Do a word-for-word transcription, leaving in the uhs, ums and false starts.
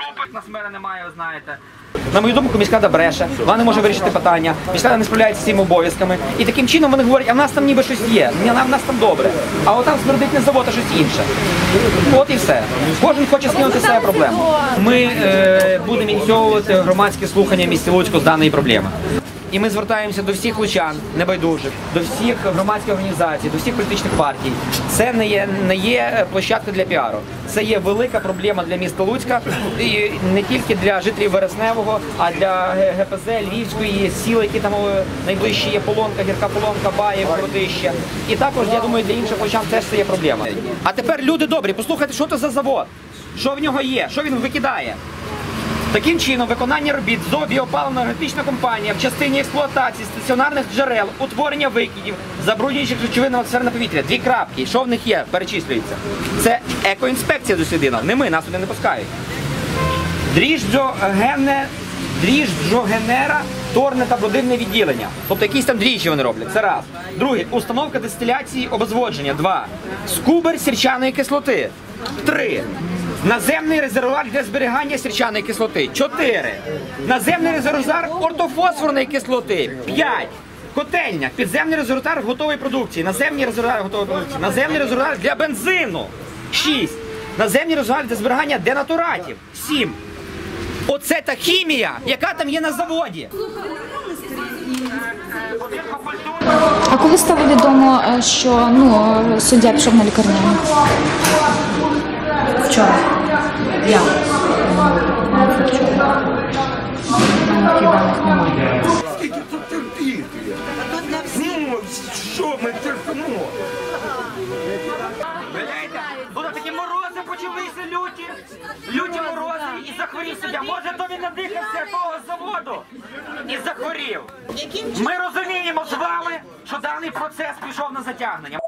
опит. Нас мера немає, ви знаєте. На мою думку, міськрада бреше, вона не може вирішити питання, міськрада не справляється з цими обов'язками. І таким чином вони говорять, а в нас там ніби щось є, в нас там добре. А от там смердить не завод, а щось інше. От і все. Кожен хоче скинути себе проблему. Ми е, будемо ініціювати громадські слухання в місті Луцьку з даної проблеми. І ми звертаємося до всіх лучан, небайдужих, до всіх громадських організацій, до всіх політичних партій. Це не є, не є площадка для піару. Це є велика проблема для міста Луцька, і не тільки для жителів Вересневого, а для ге пе зет, Львівської, сіл, які там найближчі є Полонка, Гірка Полонка, Баїв, Городище. І також, я думаю, для інших лучан теж це є проблема. А тепер, люди добрі, послухайте, що це за завод, що в нього є, що він викидає. Таким чином, виконання робіт ЗО «Біопаливно-енергетична компанія» в частині експлуатації стаціонарних джерел, утворення викидів, забруднюючих речовин на атмосферне повітря. Дві крапки. Що в них є? Перечислюється. Це екоінспекція дослідила. Не ми, нас туди не пускають. Дріжджогенне, дріжджогенера, торне та бродивне відділення. Тобто якісь там дріжджі вони роблять. Це раз. Друге. Установка дистиляції обезводження. Два. Скубер сірчаної кислоти. Три. Наземний резервуар для зберігання сірчаної кислоти. Чотири. Наземний резервуар ортофосфорної кислоти. П'ять. Котельня. Підземний резервуар готової продукції. Наземний резервуар готової продукції. Наземний резервуар для бензину. Шість. Наземний резервуар для зберігання денатуратів. Сім. Оце та хімія, яка там є на заводі. А коли стало відомо, що ну, суддя пішов на лікарняну? Вчора. Я. Скільки тут терпіти? Ну, що ми терпимо? Виляєте, будуть такі морози почалися люті, люті морози і захворів суддя. Може, то він надихався того заводу і захворів. Ми розуміємо з вами, що даний процес пішов на затягнення.